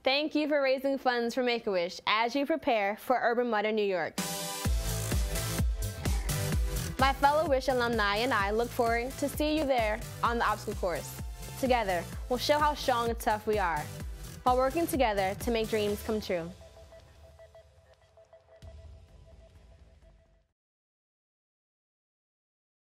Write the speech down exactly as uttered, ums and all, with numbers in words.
Thank you for raising funds for Make-A-Wish as you prepare for Urban Mud New York. My fellow Wish alumni and I look forward to see you there on the obstacle course. Together, we'll show how strong and tough we are, while working together to make dreams come true.